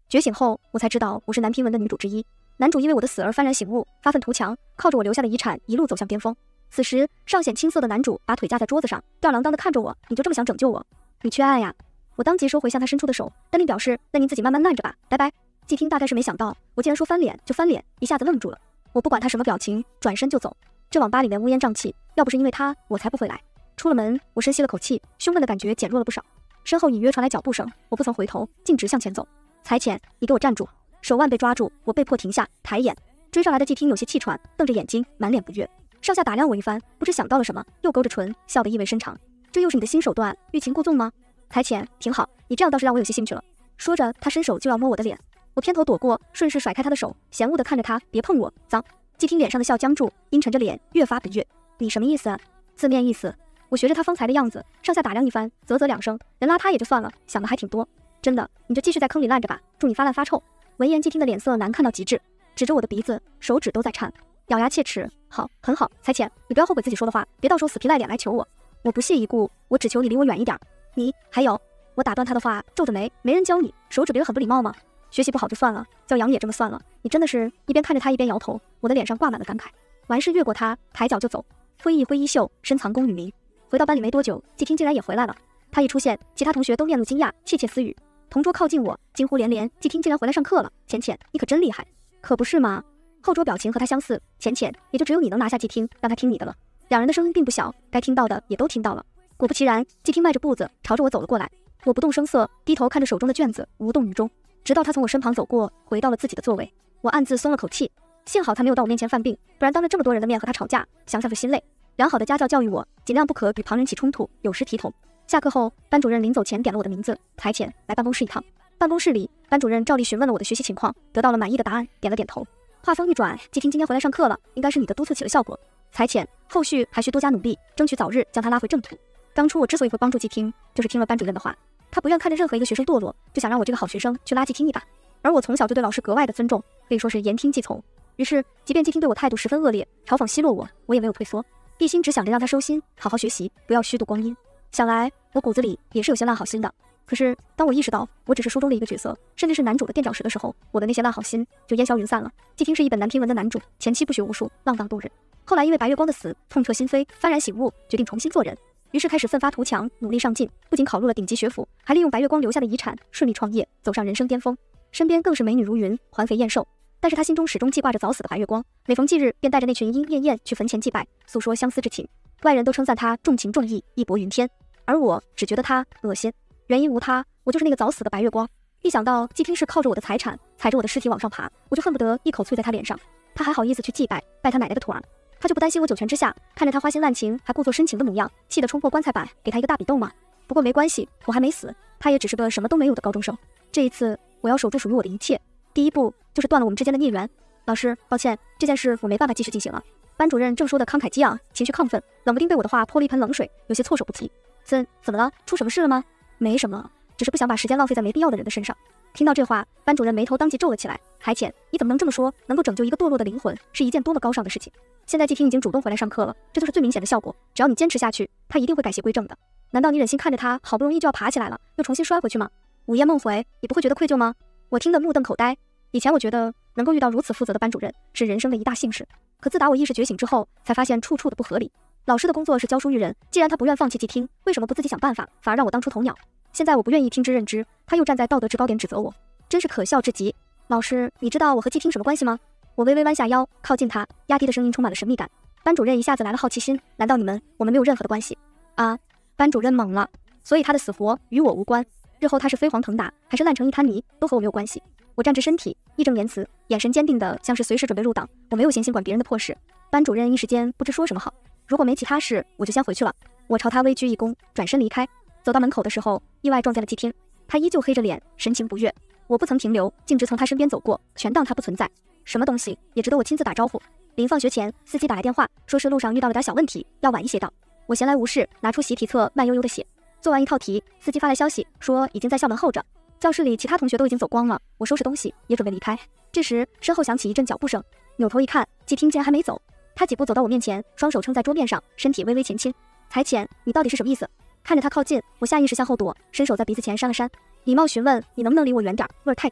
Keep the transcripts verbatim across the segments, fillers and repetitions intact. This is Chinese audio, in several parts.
觉醒后，我才知道我是男频文的女主之一。男主因为我的死而幡然醒悟，发愤图强，靠着我留下的遗产一路走向巅峰。此时，尚显青涩的男主把腿架在桌子上，吊儿郎当地看着我：“你就这么想拯救我？你缺爱呀！”我当即收回向他伸出的手，淡定表示：“那您自己慢慢耐着吧，拜拜。”季听大概是没想到我竟然说翻脸就翻脸，一下子愣住了。我不管他什么表情，转身就走。这网吧里面乌烟瘴气，要不是因为他，我才不会来。出了门，我深吸了口气，胸闷的感觉减弱了不少。身后隐约传来脚步声，我不曾回头，径直向前走。彩浅，你给我站住！手腕被抓住，我被迫停下，抬眼。追上来的季听有些气喘，瞪着眼睛，满脸不悦，上下打量我一番，不知想到了什么，又勾着唇，笑得意味深长。这又是你的新手段，欲擒故纵吗？彩浅，挺好，你这样倒是让我有些兴趣了。说着，他伸手就要摸我的脸，我偏头躲过，顺势甩开他的手，嫌恶地看着他，别碰我，脏。季听脸上的笑僵住，阴沉着脸，越发不悦。你什么意思啊？字面意思。我学着他方才的样子，上下打量一番，啧啧两声，人拉他也就算了，想的还挺多。真的，你就继续在坑里烂着吧，祝你发烂发臭。闻言，季听的脸色难看到极致，指着我的鼻子，手指都在颤，咬牙切齿。好，很好，彩浅，你不要后悔自己说的话，别到时候死皮赖脸来求我。我不屑一顾，我只求你离我远一点。你还有，我打断他的话，皱着眉，没人教你，手指别人很不礼貌吗？学习不好就算了，教养也这么算了。你真的是一边看着他一边摇头，我的脸上挂满了感慨。完事越过他，抬脚就走，挥一挥衣袖，深藏功与名。回到班里没多久，季听竟然也回来了。他一出现，其他同学都面露惊讶，窃窃私语。同桌靠近我，惊呼连连：“季听竟然回来上课了！浅浅，你可真厉害！”可不是吗？后桌表情和他相似，浅浅，也就只有你能拿下季听，让他听你的了。两人的声音并不小，该听到的也都听到了。果不其然，季听迈着步子朝着我走了过来。我不动声色，低头看着手中的卷子，无动于衷，直到他从我身旁走过，回到了自己的座位。我暗自松了口气，幸好他没有到我面前犯病，不然当着这么多人的面和他吵架，想想就心累。良好的家教教育我，尽量不可与旁人起冲突，有失体统。下课后，班主任临走前点了我的名字，彩浅，来办公室一趟。办公室里，班主任照例询问了我的学习情况，得到了满意的答案，点了点头。话锋一转，季听今天回来上课了，应该是你的督促起了效果。彩浅，后续还需多加努力，争取早日将他拉回正途。当初我之所以会帮助季听，就是听了班主任的话，他不愿看着任何一个学生堕落，就想让我这个好学生去拉季听一把。而我从小就对老师格外的尊重，可以说是言听计从。于是，即便季听对我态度十分恶劣，嘲讽奚落我，我也没有退缩，一心只想着让他收心，好好学习，不要虚度光阴。想来我骨子里也是有些烂好心的。可是当我意识到我只是书中的一个角色，甚至是男主的垫脚石的时候，我的那些烂好心就烟消云散了。季听是一本男频文的男主，前期不学无术，浪荡度日，后来因为白月光的死痛彻心扉，幡然醒悟，决定重新做人，于是开始奋发图强，努力上进，不仅考入了顶级学府，还利用白月光留下的遗产顺利创业，走上人生巅峰，身边更是美女如云，环肥燕瘦。但是他心中始终记挂着早死的白月光，每逢忌日便带着那群莺燕燕去坟前祭拜，诉说相思之情。外人都称赞他重情重义，义薄云天，而我只觉得他恶心。原因无他，我就是那个早死的白月光。一想到季听是靠着我的财产踩着我的尸体往上爬，我就恨不得一口啐在他脸上。他还好意思去祭拜，拜他奶奶的腿儿。他就不担心我九泉之下看着他花心滥情还故作深情的模样，气得冲破棺材板，给他一个大笔豆吗？不过没关系，我还没死，他也只是个什么都没有的高中生。这一次我要守住属于我的一切，第一步就是断了我们之间的孽缘。老师，抱歉，这件事我没办法继续进行了。班主任正说的慷慨激昂，情绪亢奋，冷不丁被我的话泼了一盆冷水，有些措手不及。怎怎么了？出什么事了吗？没什么，只是不想把时间浪费在没必要的人的身上。听到这话，班主任眉头当即皱了起来。海浅，你怎么能这么说？能够拯救一个堕落的灵魂，是一件多么高尚的事情。现在季听已经主动回来上课了，这就是最明显的效果。只要你坚持下去，他一定会改邪归正的。难道你忍心看着他好不容易就要爬起来了，又重新摔回去吗？午夜梦回，你不会觉得愧疚吗？我听得目瞪口呆。以前我觉得能够遇到如此负责的班主任是人生的一大幸事，可自打我意识觉醒之后，才发现处处的不合理。老师的工作是教书育人，既然他不愿放弃季听，为什么不自己想办法，反而让我当出头鸟？现在我不愿意听之任之，他又站在道德制高点指责我，真是可笑至极。老师，你知道我和季听什么关系吗？我微微弯下腰，靠近他，压低的声音充满了神秘感。班主任一下子来了好奇心，难道你们我们没有任何的关系啊？班主任懵了，所以他的死活与我无关，日后他是飞黄腾达还是烂成一滩泥，都和我没有关系。我站直身体，义正言辞，眼神坚定的像是随时准备入党，我没有闲心管别人的破事。班主任一时间不知说什么好，如果没其他事，我就先回去了。我朝他微鞠一躬，转身离开。走到门口的时候，意外撞见了季听，他依旧黑着脸，神情不悦。我不曾停留，径直从他身边走过，全当他不存在。什么东西也值得我亲自打招呼。临放学前，司机打来电话，说是路上遇到了点小问题，要晚一些到。我闲来无事，拿出习题册，慢悠悠的写。做完一套题，司机发来消息，说已经在校门候着。教室里其他同学都已经走光了，我收拾东西也准备离开。这时身后响起一阵脚步声，扭头一看，季听竟然还没走。他几步走到我面前，双手撑在桌面上，身体微微前倾。彩浅，你到底是什么意思？看着他靠近，我下意识向后躲，伸手在鼻子前扇了扇，礼貌询问你能不能离我远点，味儿太大。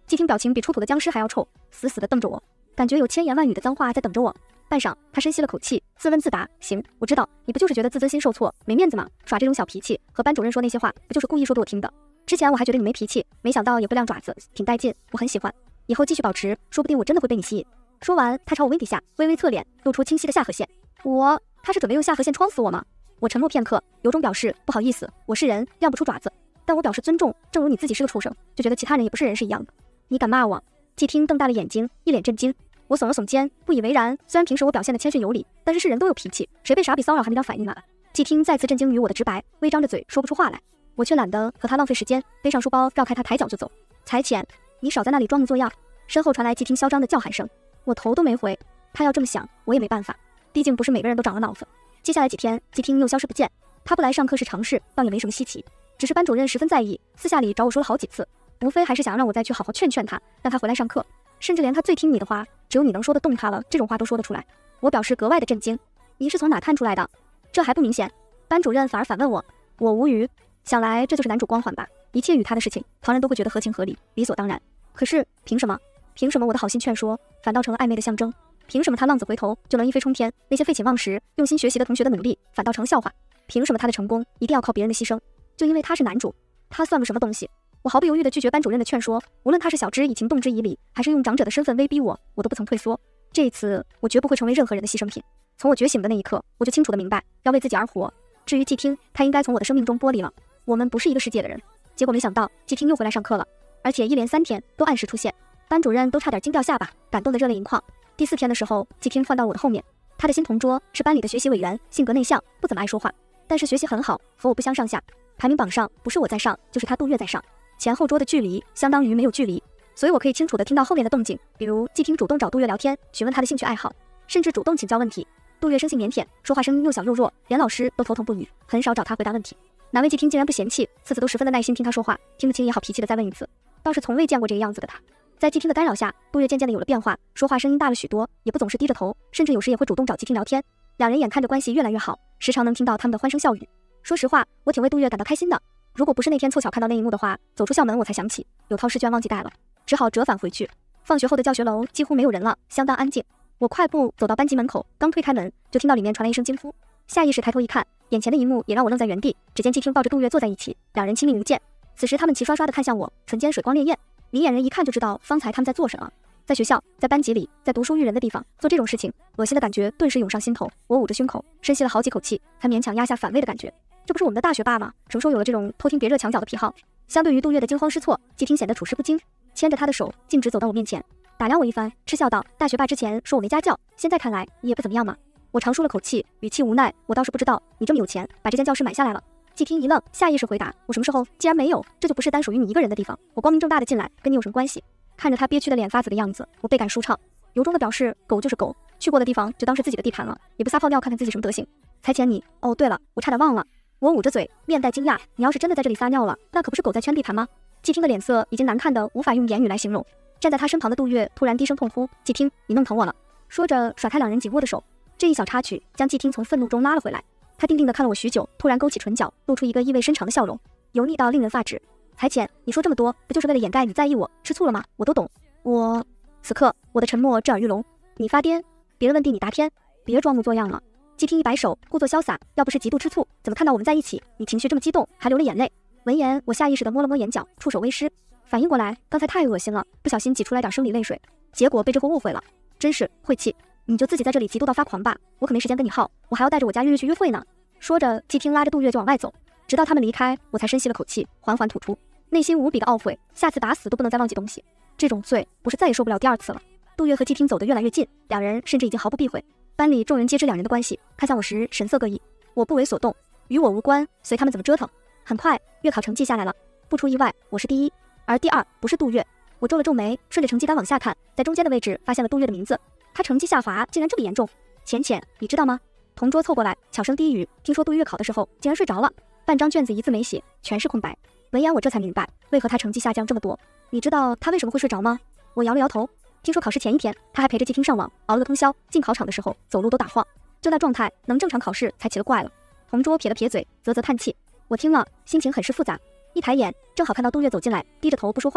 季听表情比出土的僵尸还要臭，死死地瞪着我，感觉有千言万语的脏话在等着我。半晌，他深吸了口气，自问自答：行，我知道，你不就是觉得自尊心受挫，没面子吗？耍这种小脾气，和班主任说那些话，不就是故意说给我听的？之前我还觉得你没脾气，没想到也会亮爪子，挺带劲，我很喜欢。以后继续保持，说不定我真的会被你吸引。说完，他朝我微底下微微侧脸，露出清晰的下颌线。我，他是准备用下颌线戳死我吗？我沉默片刻，由衷表示不好意思，我是人，亮不出爪子，但我表示尊重，正如你自己是个畜生，就觉得其他人也不是人是一样的。你敢骂我？季听瞪大了眼睛，一脸震惊。我耸了耸肩，不以为然。虽然平时我表现的谦逊有礼，但是是人都有脾气，谁被傻逼骚扰还没点反应啊？季听再次震惊于我的直白，微张着嘴说不出话来。我却懒得和他浪费时间，背上书包绕开他，抬脚就走。才浅，你少在那里装模作样。身后传来季听嚣张的叫喊声，我头都没回。他要这么想，我也没办法，毕竟不是每个人都长了脑子。接下来几天，季听又消失不见。他不来上课是常事，倒也没什么稀奇，只是班主任十分在意，私下里找我说了好几次，无非还是想让我再去好好劝劝他，让他回来上课。甚至连他最听你的话，只有你能说得动他了，这种话都说得出来。我表示格外的震惊。你是从哪看出来的？这还不明显？班主任反而反问我。我无语，想来这就是男主光环吧，一切与他的事情，旁人都会觉得合情合理，理所当然。可是凭什么？凭什么我的好心劝说，反倒成了暧昧的象征？凭什么他浪子回头就能一飞冲天？那些废寝忘食、用心学习的同学的努力，反倒成了笑话？凭什么他的成功一定要靠别人的牺牲？就因为他是男主，他算个什么东西？我毫不犹豫地拒绝班主任的劝说，无论他是晓之以情动之以理，还是用长者的身份威逼我，我都不曾退缩。这一次，我绝不会成为任何人的牺牲品。从我觉醒的那一刻，我就清楚地明白，要为自己而活。至于季听，他应该从我的生命中剥离了，我们不是一个世界的人。结果没想到，季听又回来上课了，而且一连三天都按时出现，班主任都差点惊掉下巴，感动得热泪盈眶。第四天的时候，季听换到我的后面，他的新同桌是班里的学习委员，性格内向，不怎么爱说话，但是学习很好，和我不相上下。排名榜上不是我在上，就是他杜月在上。前后桌的距离相当于没有距离，所以我可以清楚地听到后面的动静，比如季听主动找杜月聊天，询问他的兴趣爱好，甚至主动请教问题。杜月生性腼腆，说话声音又小又弱，连老师都头疼不语，很少找他回答问题。哪位季听竟然不嫌弃，次次都十分的耐心听他说话，听不清也好脾气的再问一次，倒是从未见过这个样子的他。在季听的干扰下，杜月渐渐的有了变化，说话声音大了许多，也不总是低着头，甚至有时也会主动找季听聊天。两人眼看着关系越来越好，时常能听到他们的欢声笑语。说实话，我挺为杜月感到开心的。如果不是那天凑巧看到那一幕的话，走出校门我才想起有套试卷忘记带了，只好折返回去。放学后的教学楼几乎没有人了，相当安静。我快步走到班级门口，刚推开门，就听到里面传来一声惊呼。下意识抬头一看，眼前的一幕也让我愣在原地。只见季听抱着杜月坐在一起，两人亲密无间。此时他们齐刷刷地看向我，唇间水光潋滟，明眼人一看就知道方才他们在做什么。在学校，在班级里，在读书育人的地方做这种事情，恶心的感觉顿时涌上心头。我捂着胸口，深吸了好几口气，才勉强压下反胃的感觉。这不是我们的大学霸吗？什么时候有了这种偷听别热墙角的癖好？相对于杜月的惊慌失措，季听显得处事不惊，牵着他的手径直走到我面前，打量我一番，嗤笑道：大学霸之前说我没家教，现在看来你也不怎么样嘛。我长舒了口气，语气无奈，我倒是不知道你这么有钱，把这间教室买下来了。季听一愣，下意识回答：我什么时候？既然没有，这就不是单属于你一个人的地方，我光明正大的进来，跟你有什么关系？看着他憋屈的脸发紫的样子，我倍感舒畅，由衷的表示狗就是狗，去过的地方就当是自己的地盘了，也不撒泡尿看看自己什么德行。才前你，哦对了，我差点忘了。我捂着嘴，面带惊讶，你要是真的在这里撒尿了，那可不是狗在圈地盘吗？季听的脸色已经难看的无法用言语来形容。站在他身旁的杜月突然低声痛呼：季听，你弄疼我了。说着甩开两人紧握的手，这一小插曲将季听从愤怒中拉了回来。他定定地看了我许久，突然勾起唇角，露出一个意味深长的笑容，油腻到令人发指。才浅，你说这么多，不就是为了掩盖你在意我，吃醋了吗？我都懂。我此刻我的沉默震耳欲聋。你发癫？别人问地你答天，别装模作样了。季听一摆手，故作潇洒，要不是极度吃醋，怎么看到我们在一起，你情绪这么激动，还流了眼泪？闻言，我下意识地摸了摸眼角，触手微湿，反应过来，刚才太恶心了，不小心挤出来点生理泪水，结果被这货误会了，真是晦气。你就自己在这里嫉妒到发狂吧，我可没时间跟你耗，我还要带着我家月月去约会呢。说着，季听拉着杜月就往外走，直到他们离开，我才深吸了口气，缓缓吐出，内心无比的懊悔，下次打死都不能再忘记东西，这种罪我是再也受不了第二次了。杜月和季听走得越来越近，两人甚至已经毫不避讳。班里众人皆知两人的关系，看向我时神色各异，我不为所动，与我无关，随他们怎么折腾。很快，月考成绩下来了，不出意外，我是第一，而第二不是杜月。我皱了皱眉，顺着成绩单往下看，在中间的位置发现了杜月的名字，他成绩下滑竟然这么严重。浅浅，你知道吗？同桌凑过来，悄声低语，听说杜月考的时候竟然睡着了，半张卷子一字没写，全是空白。闻言我这才明白，为何他成绩下降这么多。你知道他为什么会睡着吗？我摇了摇头。听说考试前一天，他还陪着季听上网，熬了个通宵，进考场的时候走路都打晃，就那状态，能正常考试才奇了怪了。同桌撇了撇嘴，啧啧叹气。我听了，心情很是复杂。一抬眼，正好看到杜月走进来，低着头不说话。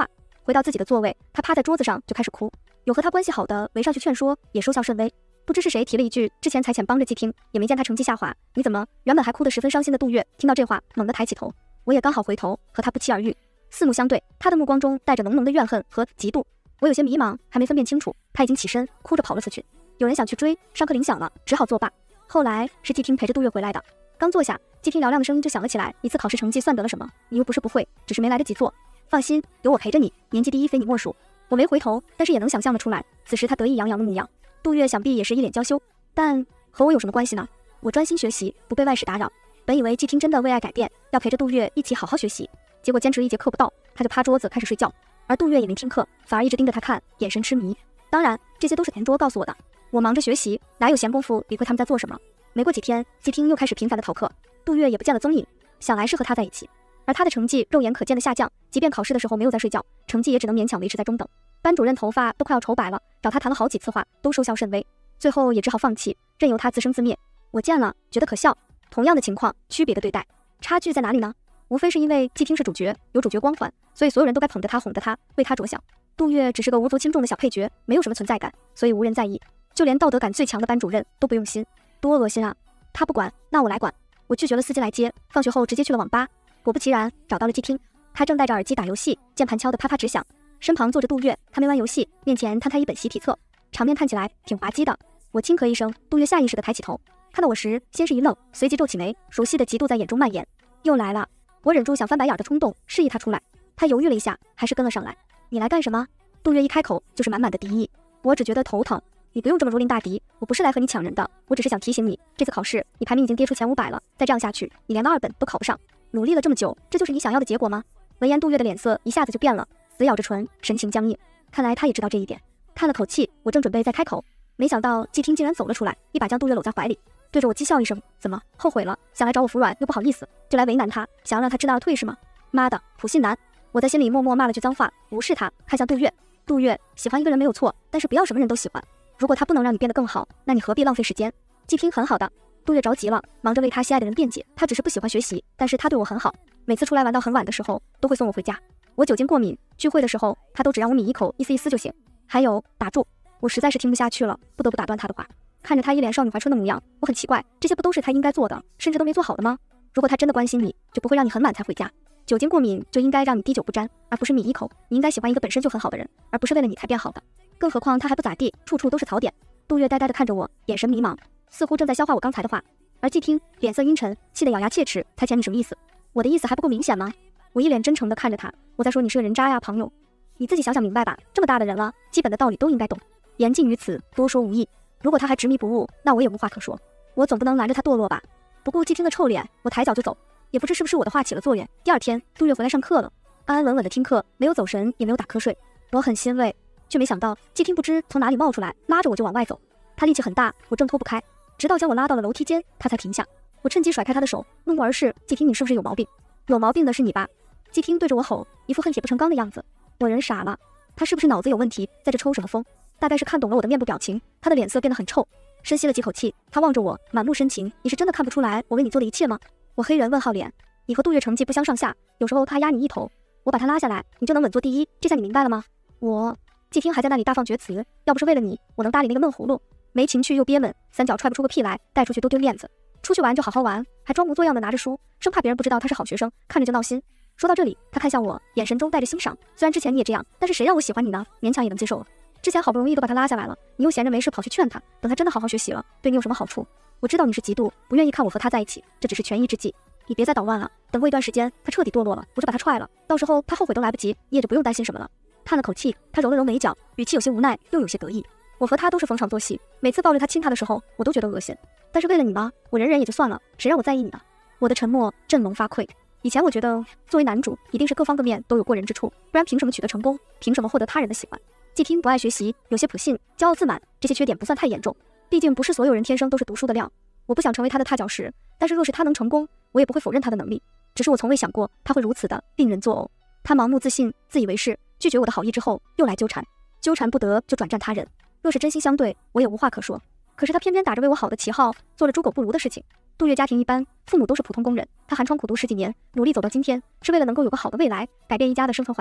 回到自己的座位，他趴在桌子上就开始哭。有和他关系好的围上去劝说，也收效甚微。不知是谁提了一句，之前才遣帮着季听，也没见他成绩下滑，你怎么？原本还哭得十分伤心的杜月听到这话，猛地抬起头，我也刚好回头和他不期而遇，四目相对，他的目光中带着浓浓的怨恨和嫉妒。我有些迷茫，还没分辨清楚，他已经起身，哭着跑了出去。有人想去追，上课铃响了，只好作罢。后来是季听陪着杜月回来的，刚坐下，季听嘹亮的声音就响了起来：一次考试成绩算得了什么？你又不是不会，只是没来得及做。放心，有我陪着你，年级第一非你莫属。我没回头，但是也能想象得出来，此时他得意洋洋的模样。杜月想必也是一脸娇羞，但和我有什么关系呢？我专心学习，不被外事打扰。本以为季听真的为爱改变，要陪着杜月一起好好学习，结果坚持一节课不到，他就趴桌子开始睡觉，而杜月也没听课，反而一直盯着他看，眼神痴迷。当然，这些都是田卓告诉我的。我忙着学习，哪有闲工夫理会他们在做什么？没过几天，季听又开始频繁的逃课，杜月也不见了踪影，想来是和他在一起。而他的成绩肉眼可见的下降，即便考试的时候没有在睡觉，成绩也只能勉强维持在中等。班主任头发都快要愁白了，找他谈了好几次话，都收效甚微，最后也只好放弃，任由他自生自灭。我见了，觉得可笑。同样的情况，区别的对待，差距在哪里呢？无非是因为季听是主角，有主角光环，所以所有人都该捧着他，哄着他，为他着想。杜月只是个无足轻重的小配角，没有什么存在感，所以无人在意，就连道德感最强的班主任都不用心，多恶心啊！他不管，那我来管。我拒绝了司机来接，放学后直接去了网吧。果不其然，找到了季听，他正戴着耳机打游戏，键盘敲得啪啪直响，身旁坐着杜月，他没玩游戏，面前摊开一本习题册，场面看起来挺滑稽的。我轻咳一声，杜月下意识地抬起头，看到我时先是一愣，随即皱起眉，熟悉的嫉妒在眼中蔓延。又来了，我忍住想翻白眼的冲动，示意他出来。他犹豫了一下，还是跟了上来。你来干什么？杜月一开口就是满满的敌意。我只觉得头疼。你不用这么如临大敌，我不是来和你抢人的，我只是想提醒你，这次考试你排名已经跌出前五百了，再这样下去，你连个二本都考不上。努力了这么久，这就是你想要的结果吗？闻言，杜月的脸色一下子就变了，死咬着唇，神情僵硬。看来他也知道这一点。叹了口气，我正准备再开口，没想到季听竟然走了出来，一把将杜月搂在怀里，对着我讥笑一声：怎么后悔了？想来找我服软又不好意思，就来为难他，想要让他知难而退是吗？妈的，普信男！我在心里默默骂了句脏话，无视他，看向杜月。杜月，喜欢一个人没有错，但是不要什么人都喜欢。如果他不能让你变得更好，那你何必浪费时间？季听很好的。杜月着急了，忙着为他心爱的人辩解，他只是不喜欢学习，但是他对我很好，每次出来玩到很晚的时候都会送我回家。我酒精过敏，聚会的时候他都只让我抿一口，意思意思就行。还有打住，我实在是听不下去了，不得不打断他的话。看着他一脸少女怀春的模样，我很奇怪，这些不都是他应该做的，甚至都没做好的吗？如果他真的关心你，就不会让你很晚才回家。酒精过敏就应该让你滴酒不沾，而不是抿一口。你应该喜欢一个本身就很好的人，而不是为了你才变好的。更何况他还不咋地，处处都是槽点。杜月呆呆地看着我，眼神迷茫，似乎正在消化我刚才的话。而季听脸色阴沉，气得咬牙切齿，才前你什么意思？我的意思还不够明显吗？我一脸真诚地看着他，我在说你是个人渣呀，朋友。你自己想想明白吧，这么大的人了，基本的道理都应该懂。言尽于此，多说无益。如果他还执迷不悟，那我也无话可说。我总不能拦着他堕落吧？不顾季听的臭脸，我抬脚就走。也不知是不是我的话起了作用，第二天杜月回来上课了，安安稳稳的听课，没有走神，也没有打瞌睡。我很欣慰，却没想到季听不知从哪里冒出来，拉着我就往外走。他力气很大，我挣脱不开，直到将我拉到了楼梯间，他才停下。我趁机甩开他的手，怒目而视，季听，你是不是有毛病？有毛病的是你吧？季听对着我吼，一副恨铁不成钢的样子。我人傻了，他是不是脑子有问题，在这抽什么风？大概是看懂了我的面部表情，他的脸色变得很臭，深吸了几口气，他望着我，满目深情。你是真的看不出来我为你做的一切吗？我黑人问号脸。你和杜月成绩不相上下，有时候他压你一头，我把他拉下来，你就能稳坐第一，这下你明白了吗？我季听还在那里大放厥词，要不是为了你，我能搭理那个闷葫芦？没情趣又憋闷，三脚踹不出个屁来，带出去都丢面子。出去玩就好好玩，还装模作样的拿着书，生怕别人不知道他是好学生，看着就闹心。说到这里，他看向我，眼神中带着欣赏。虽然之前你也这样，但是谁让我喜欢你呢？勉强也能接受了。之前好不容易都把他拉下来了，你又闲着没事跑去劝他，等他真的好好学习了，对你有什么好处？我知道你是嫉妒，不愿意看我和他在一起，这只是权宜之计。你别再捣乱了，等过一段时间，他彻底堕落了，我就把他踹了，到时候他后悔都来不及，你也就不用担心什么了。叹了口气，他揉了揉眉角，语气有些无奈，又有些得意。我和他都是逢场作戏，每次抱着他亲他的时候，我都觉得恶心。但是为了你吗？我忍忍也就算了，谁让我在意你呢？我的沉默振聋发聩。以前我觉得作为男主，一定是各方各面都有过人之处，不然凭什么取得成功？凭什么获得他人的喜欢？季听不爱学习，有些普信，骄傲自满，这些缺点不算太严重，毕竟不是所有人天生都是读书的料。我不想成为他的踏脚石，但是若是他能成功，我也不会否认他的能力。只是我从未想过他会如此的令人作呕。他盲目自信，自以为是，拒绝我的好意之后，又来纠缠，纠缠不得就转战他人。若是真心相对，我也无话可说。可是他偏偏打着为我好的旗号，做了猪狗不如的事情。杜月家庭一般，父母都是普通工人，他寒窗苦读十几年，努力走到今天，是为了能够有个好的未来，改变一家的生存环境。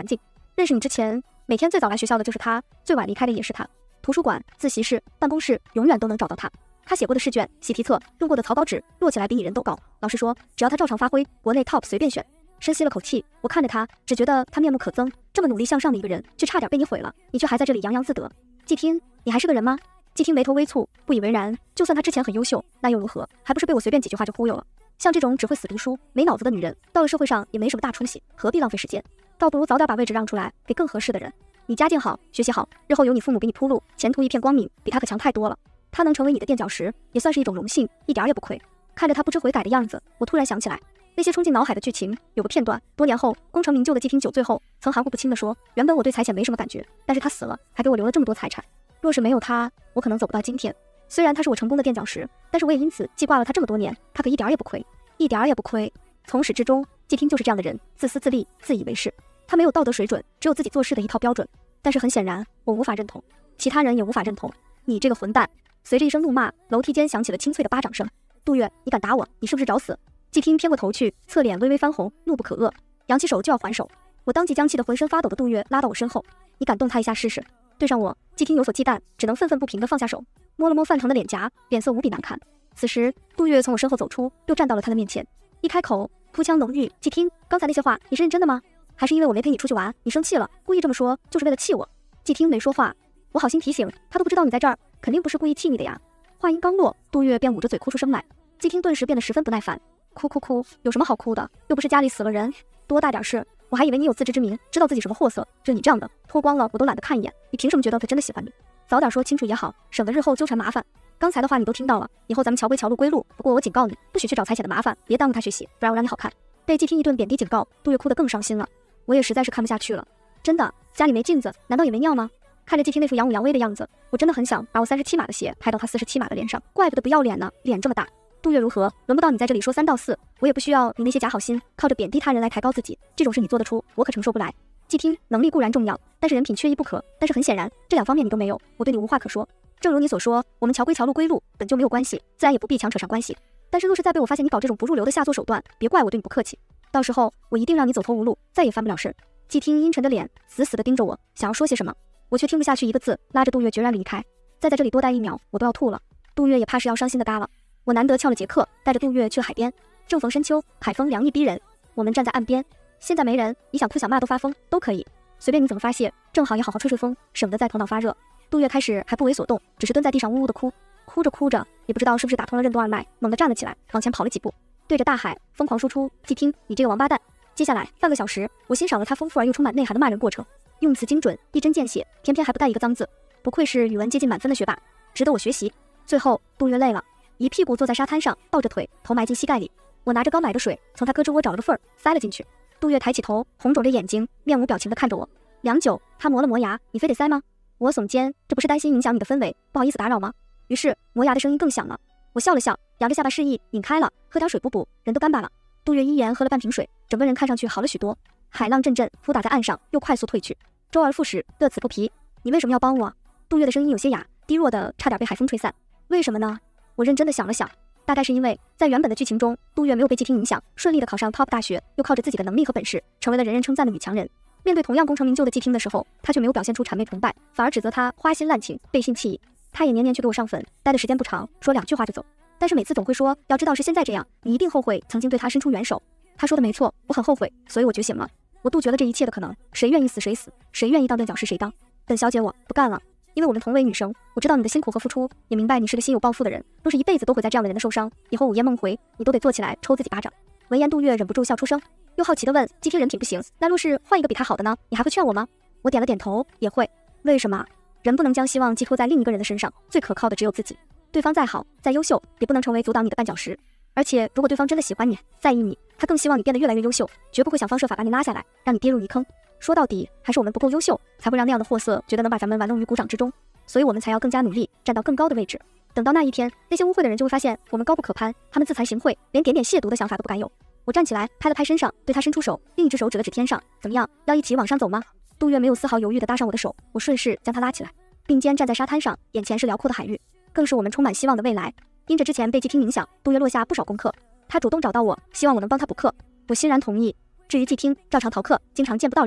认识你之前，每天最早来学校的就是他，最晚离开的也是他。图书馆、自习室、办公室永远都能找到他。他写过的试卷、习题册、用过的草稿纸，摞起来比你人都高。老实说，只要他照常发挥，国内 top 随便选。深吸了口气，我看着他，只觉得他面目可憎。这么努力向上的一个人，却差点被你毁了，你却还在这里洋洋自得。季听，你还是个人吗？季听眉头微蹙，不以为然。就算他之前很优秀，那又如何？还不是被我随便几句话就忽悠了？像这种只会死读书、没脑子的女人，到了社会上也没什么大出息，何必浪费时间？倒不如早点把位置让出来，给更合适的人。你家境好，学习好，日后有你父母给你铺路，前途一片光明，比他可强太多了。他能成为你的垫脚石，也算是一种荣幸，一点也不亏。看着他不知悔改的样子，我突然想起来，那些冲进脑海的剧情，有个片段，多年后，功成名就的季听酒醉后，曾含糊不清地说：“原本我对财钱没什么感觉，但是他死了，还给我留了这么多财产。若是没有他，我可能走不到今天。虽然他是我成功的垫脚石，但是我也因此记挂了他这么多年，他可一点也不亏，一点也不亏。从始至终，季听就是这样的人，自私自利，自以为是。他没有道德水准，只有自己做事的一套标准。但是很显然，我无法认同，其他人也无法认同。你这个混蛋！”随着一声怒骂，楼梯间响起了清脆的巴掌声。杜月，你敢打我？你是不是找死？季听偏过头去，侧脸微微翻红，怒不可遏，扬起手就要还手。我当即将气得浑身发抖的杜月拉到我身后，你敢动他一下试试？对上我，季听有所忌惮，只能愤愤不平地放下手，摸了摸泛疼的脸颊，脸色无比难看。此时，杜月从我身后走出，又站到了他的面前，一开口，哭腔浓郁。季听，刚才那些话，你是认真的吗？还是因为我没陪你出去玩，你生气了，故意这么说，就是为了气我？季听没说话，我好心提醒，他都不知道你在这儿，肯定不是故意气你的呀。话音刚落，杜月便捂着嘴哭出声来。季听顿时变得十分不耐烦，哭哭哭，有什么好哭的？又不是家里死了人，多大点事？我还以为你有自知之明，知道自己什么货色。就你这样的，脱光了我都懒得看一眼。你凭什么觉得他真的喜欢你？早点说清楚也好，省得日后纠缠麻烦。刚才的话你都听到了，以后咱们桥归桥，路归路。不过我警告你，不许去找财钱的麻烦，别耽误他学习，不然我让你好看。被季听一顿贬低警告，杜月哭得更伤心了。我也实在是看不下去了，真的，家里没镜子，难道也没尿吗？看着季听那副扬武扬威的样子，我真的很想把我三十七码的鞋拍到他四十七码的脸上，怪不得不要脸呢，脸这么大。杜月如何？轮不到你在这里说三道四，我也不需要你那些假好心，靠着贬低他人来抬高自己，这种事你做得出，我可承受不来。季听，能力固然重要，但是人品缺一不可。但是很显然，这两方面你都没有，我对你无话可说。正如你所说，我们桥归桥，路归路，本就没有关系，自然也不必强扯上关系。但是若是再被我发现你搞这种不入流的下作手段，别怪我对你不客气，到时候我一定让你走投无路，再也翻不了身。季听阴沉着脸，死死地盯着我，想要说些什么，我却听不下去一个字，拉着杜月决然离开。再在这里多待一秒，我都要吐了。杜月也怕是要伤心的耷了。我难得翘了节课，带着杜月去了海边。正逢深秋，海风凉意逼人，我们站在岸边。现在没人，你想哭想骂都发疯都可以，随便你怎么发泄，正好也好好吹吹风，省得在头脑发热。杜月开始还不为所动，只是蹲在地上呜呜的哭，哭着哭着，也不知道是不是打通了任督二脉，猛地站了起来，往前跑了几步，对着大海疯狂输出：季听，你这个王八蛋！接下来半个小时，我欣赏了他丰富而又充满内涵的骂人过程，用词精准，一针见血，偏偏还不带一个脏字，不愧是语文接近满分的学霸，值得我学习。最后，杜月累了，一屁股坐在沙滩上，抱着腿，头埋进膝盖里。我拿着刚买的水，从他胳肢窝找了个缝儿，塞了进去。杜月抬起头，红肿着眼睛，面无表情地看着我。良久，他磨了磨牙：“你非得塞吗？”我耸肩：“这不是担心影响你的氛围，不好意思打扰吗？”于是磨牙的声音更响了。我笑了笑，扬着下巴示意拧开了，喝点水补补，人都干巴了。杜月依言喝了半瓶水，整个人看上去好了许多。海浪阵阵，扑打在岸上，又快速退去。周而复始，乐此不疲。你为什么要帮我？杜月的声音有些哑，低弱的差点被海风吹散。为什么呢？我认真的想了想，大概是因为在原本的剧情中，杜月没有被季听影响，顺利的考上 top 大学，又靠着自己的能力和本事，成为了人人称赞的女强人。面对同样功成名就的季听的时候，他却没有表现出谄媚崇拜，反而指责他花心滥情，背信弃义。他也年年去给我上粉，待的时间不长，说两句话就走。但是每次总会说，要知道是现在这样，你一定后悔曾经对他伸出援手。他说的没错，我很后悔，所以我觉醒了，我杜绝了这一切的可能。谁愿意死谁死，谁愿意当垫脚石谁当。本小姐我不干了，因为我们同为女生，我知道你的辛苦和付出，也明白你是个心有抱负的人。若是一辈子都毁在这样的人的受伤，以后午夜梦回，你都得坐起来抽自己巴掌。闻言，杜月忍不住笑出声，又好奇地问：季听人品不行，那若是换一个比他好的呢？你还会劝我吗？我点了点头，也会。为什么？人不能将希望寄托在另一个人的身上，最可靠的只有自己。对方再好再优秀，也不能成为阻挡你的绊脚石。而且如果对方真的喜欢你，在意你，他更希望你变得越来越优秀，绝不会想方设法把你拉下来，让你跌入泥坑。说到底，还是我们不够优秀，才会让那样的货色觉得能把咱们玩弄于股掌之中。所以我们才要更加努力，站到更高的位置。等到那一天，那些污秽的人就会发现我们高不可攀，他们自惭形秽，连点点亵渎的想法都不敢有。我站起来，拍了拍身上，对他伸出手，另一只手指了指天上。怎么样，要一起往上走吗？杜月没有丝毫犹豫地搭上我的手，我顺势将他拉起来，并肩站在沙滩上，眼前是辽阔的海域，更是我们充满希望的未来。因着之前被季听影响，杜月落下不少功课，他主动找到我，希望我能帮他补课，我欣然同意。至于季听，照常逃课，经常见不到人。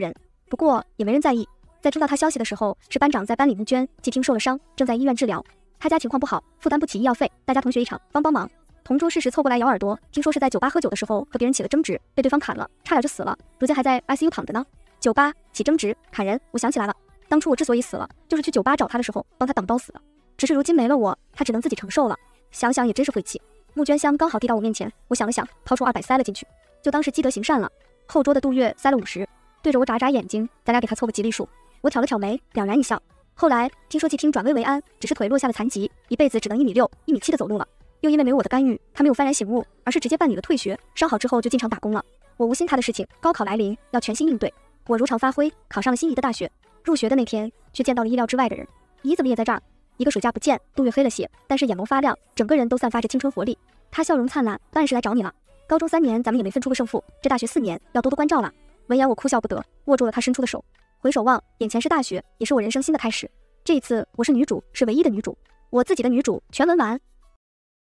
不过也没人在意。在知道他消息的时候，是班长在班里募捐，季听受了伤，正在医院治疗。他家情况不好，负担不起医药费，大家同学一场，帮帮忙。同桌适时凑过来咬耳朵，听说是在酒吧喝酒的时候和别人起了争执，被对方砍了，差点就死了，如今还在 I C U 躺着呢。酒吧起争执砍人，我想起来了，当初我之所以死了，就是去酒吧找他的时候帮他挡刀死的。只是如今没了我，他只能自己承受了。想想也真是晦气。募捐箱刚好递到我面前，我想了想，掏出二百塞了进去，就当是积德行善了。后桌的杜月塞了五十，对着我眨眨眼睛，咱俩给他凑个吉利数。我挑了挑眉，了然一笑。后来听说季听转危为安，只是腿落下了残疾，一辈子只能一米六、一米七的走路了。又因为没有我的干预，他没有幡然醒悟，而是直接办理了退学，伤好之后就进厂打工了。我无心他的事情，高考来临，要全心应对。我如常发挥，考上了心仪的大学。入学的那天，却见到了意料之外的人。姨怎么也在这儿？一个暑假不见，杜月黑了些，但是眼眸发亮，整个人都散发着青春活力。他笑容灿烂，当然是来找你了。高中三年，咱们也没分出个胜负，这大学四年，要多多关照了。闻言，我哭笑不得，握住了他伸出的手。回首望，眼前是大学，也是我人生新的开始。这一次，我是女主，是唯一的女主，我自己的女主。全文完。